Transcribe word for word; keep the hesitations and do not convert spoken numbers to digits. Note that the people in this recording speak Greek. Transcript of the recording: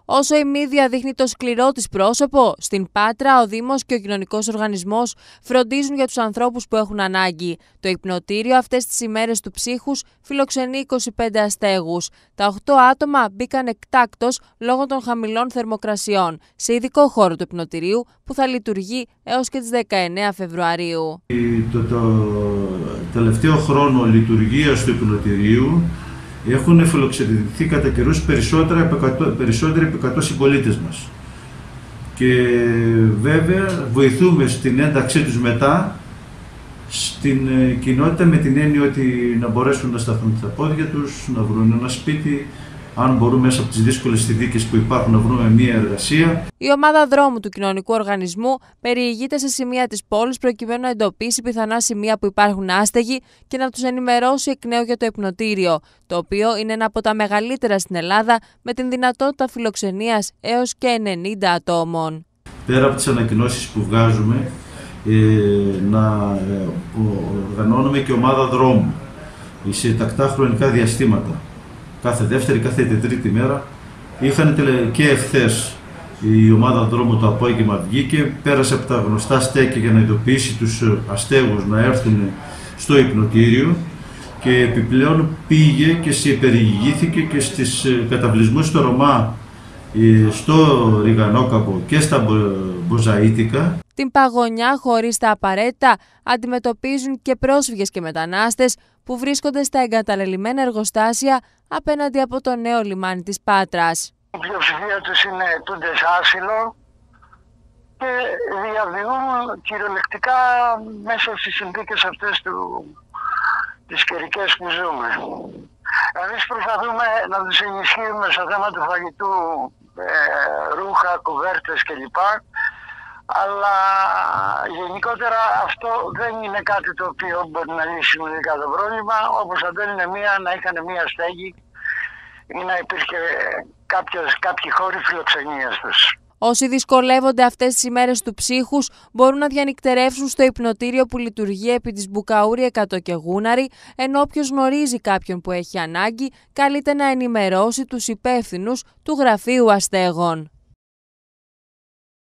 Όσο η μύδια δείχνει το σκληρό της πρόσωπο, στην Πάτρα ο Δήμος και ο Κοινωνικός Οργανισμός φροντίζουν για τους ανθρώπους που έχουν ανάγκη. Το υπνοτήριο αυτές τις ημέρες του ψύχους φιλοξενεί είκοσι πέντε αστέγους. Τα οκτώ άτομα μπήκαν εκτάκτως λόγω των χαμηλών θερμοκρασιών σε ειδικό χώρο του υπνοτηρίου που θα λειτουργεί έως και τις δεκαεννέα Φεβρουαρίου. Το, το τελευταίο χρόνο λειτουργίας του υπνοτηρίου έχουν φιλοξενηθεί κατά καιρούς περισσότεροι από εκατό συμπολίτες μας. Και βέβαια βοηθούμε στην ένταξή τους μετά στην κοινότητα με την έννοια ότι να μπορέσουν να σταθούν στα πόδια τους, να βρουν ένα σπίτι, αν μπορούν μέσα από τις δύσκολες συνθήκες που υπάρχουν να βρούμε μια εργασία. Η ομάδα δρόμου του Κοινωνικού Οργανισμού περιηγείται σε σημεία της πόλης προκειμένου να εντοπίσει πιθανά σημεία που υπάρχουν άστεγοι και να τους ενημερώσει εκ νέου για το υπνοτήριο, το οποίο είναι ένα από τα μεγαλύτερα στην Ελλάδα με την δυνατότητα φιλοξενίας έως και ενενήντα ατόμων. Πέρα από τις ανακοινώσεις που βγάζουμε, ε, να ε, οργανώνουμε και ομάδα δρόμου σε τακτά χρονικά διαστήματα. Κάθε δεύτερη, κάθε τετρίτη μέρα. Είχαν και εχθές η ομάδα δρόμου το απόγευμα βγήκε, πέρασε από τα γνωστά στέκια για να ειδοποιήσει τους αστέγους να έρθουν στο υπνοτήριο και επιπλέον πήγε και σε περιηγήθηκε και στις καταβλισμούς στο Ρωμά, στο Ριγανόκαπο και στα Μποζαΐτικα. Την παγωνιά χωρίς τα απαραίτητα αντιμετωπίζουν και πρόσφυγες και μετανάστες που βρίσκονται στα εγκαταλελειμμένα εργοστάσια απέναντι από το νέο λιμάνι της Πάτρας. Η πλειοψηφία τους είναι ετούντες άσυλο και διαβιούν κυριολεκτικά μέσα στις συνθήκες αυτές του, τις καιρικές που ζούμε. Εμείς προσπαθούμε να τους ενισχύουμε στο θέμα του φαγητού, ε, ρούχα, κουβέρτες κλπ. Αλλά γενικότερα αυτό δεν είναι κάτι το οποίο μπορεί να λύσει συνολικά το πρόβλημα, όπως αν δεν είναι μία, να είχαν μία στέγη ή να υπήρχε κάποιος, κάποιοι χώροι φιλοξενίας τους. Όσοι δυσκολεύονται αυτές τις ημέρες του ψύχους μπορούν να διανυκτερεύσουν στο υπνοτήριο που λειτουργεί επί της Μπουκαούρη εκατό και Γούναρη, ενώ όποιος γνωρίζει κάποιον που έχει ανάγκη καλείται να ενημερώσει τους υπεύθυνους του Γραφείου Αστέγων.